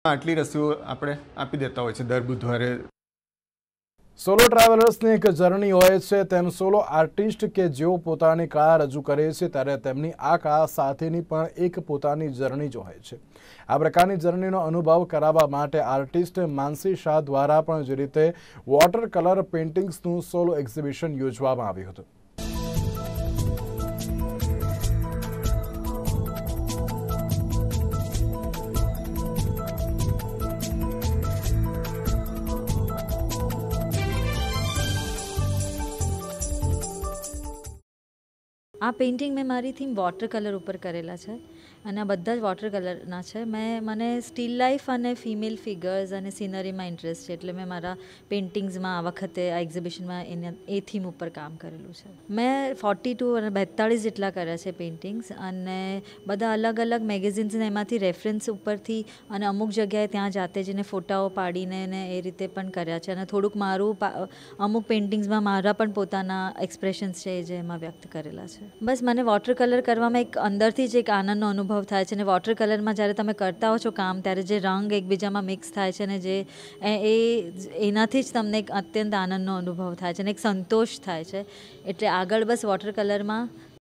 આટલી રસીઓ આપણે આપી દેતા હોય છે દર બુધવારે। સોલો ટ્રાવેલર્સની એક જર્ની હોય છે, તેમ સોલો આર્ટિસ્ટ કે જેઓ પોતાની કળા રજૂ કરે છે ત્યારે તેમની આ કળા સાથેની પણ એક પોતાની જર્ની જ હોય છે। આ પ્રકારની જર્નીનો અનુભવ કરાવવા માટે આર્ટિસ્ટ માનસી શાહ દ્વારા પણ જે રીતે વોટર કલર પેઇન્ટિંગ્સનું સોલો એક્ઝિબિશન યોજવામાં આવ્યું હતું। આ પેઇન્ટિંગ મેં મારી થીમ વોટર કલર ઉપર કરેલા છે અને આ બધા જ વોટર કલરના છે। મને સ્ટીલ લાઈફ અને ફિમેલ ફિગર્સ અને સિનરીમાં ઇન્ટરેસ્ટ છે, એટલે મેં મારા પેઇન્ટિંગ્સમાં આ વખતે આ એક્ઝિબિશનમાં એ થીમ ઉપર કામ કરેલું છે। મેં 42 અને 42 જેટલા કર્યા છે પેઇન્ટિંગ્સ, અને બધા અલગ અલગ મેગેઝિન્સને એમાંથી રેફરન્સ ઉપરથી અને અમુક જગ્યાએ ત્યાં જાતે જઈને ફોટાઓ પાડીને ને એ રીતે પણ કર્યા છે। અને થોડુંક મારું અમુક પેઇન્ટિંગ્સમાં મારા પણ પોતાના એક્સપ્રેશન્સ છે જે એમાં વ્યક્ત કરેલા છે। બસ મને વોટર કલર કરવામાં એક અંદરથી જ એક આનંદનો અનુભવ થાય છે, અને વોટર કલરમાં જ્યારે તમે કરતા હો છો કામ ત્યારે જે રંગ એકબીજામાં મિક્સ થાય છે ને એનાથી જ તમને એક અત્યંત આનંદનો અનુભવ થાય છે અને એક સંતોષ થાય છે। એટલે આગળ બસ વોટર કલરમાં